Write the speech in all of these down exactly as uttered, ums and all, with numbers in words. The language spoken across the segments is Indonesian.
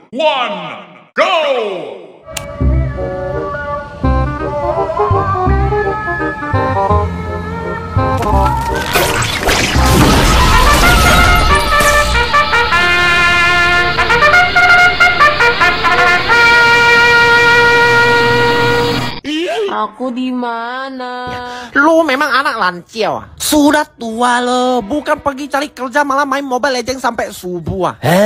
one, go! Aku di mana? Lu memang anak lancil. Sudah tua lo, bukan pergi cari kerja malah main Mobile Legends sampai subuh. Heh?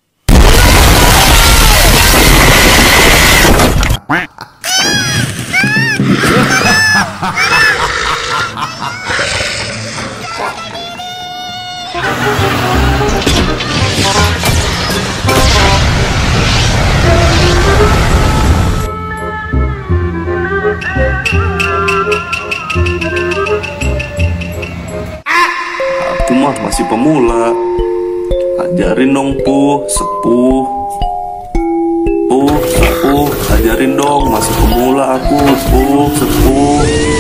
Aku mah masih pemula. Ajarin dong Puh, sepuh. Puh, sepuh, ajarin dong, masih pemula aku, Puh, sepuh.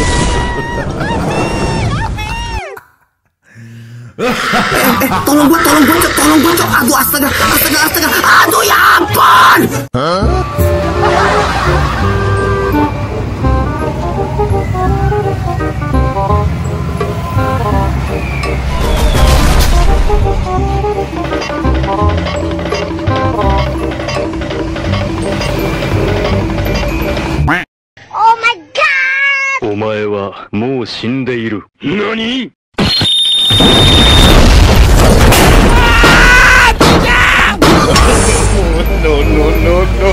eh, eh, tolong gua, tolong gua, tolong gua, cok. Aduh, astaga, astaga, astaga. Aduh, ya ampun. Oh my god! お前はもう死んでいる。何? No, no, no, no.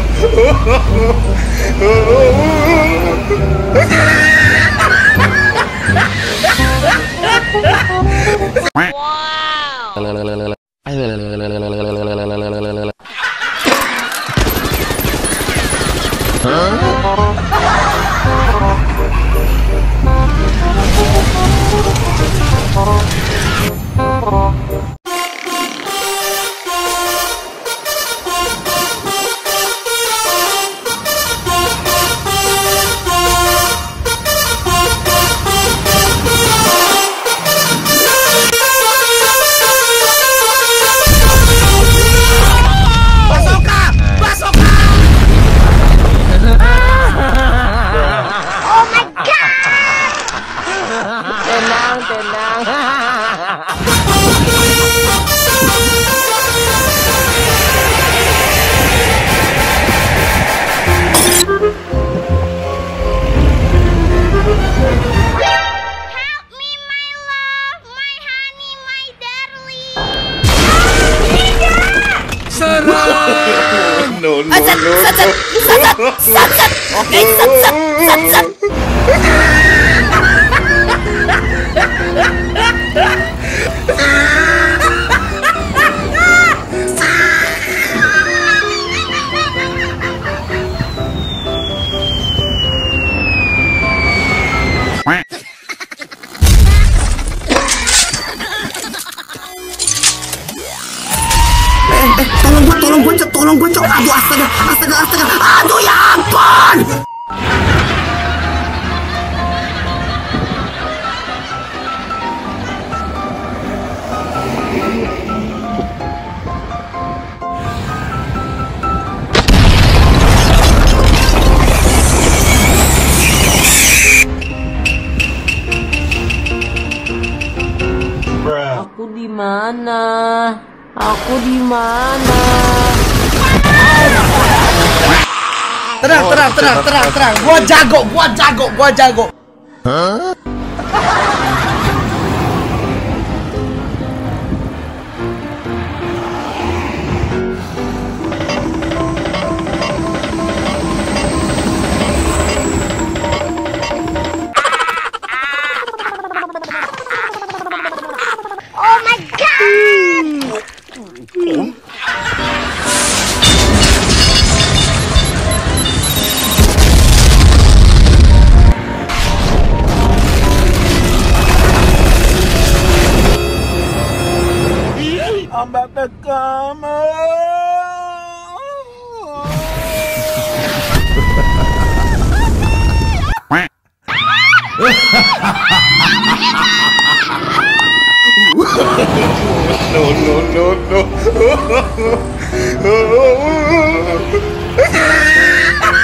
Tenang, tenang. Help me, my love, my honey, my darling. No, no, Sat, no, sat, sat, sat, sat, sat. Oke, sat, sat, sat, sat. Eh, tolong gua, tolong gua, cok. Tolong gua, cok. Aduh, astaga, astaga, astaga. Aduh, ya ampun. Aku di mana? Aku di mana? Tenang, tenang, tenang, tenang, tenang. Gua jago, gua jago, gua jago. Oh my god! Amba bekama. no, no, no, no. Oh.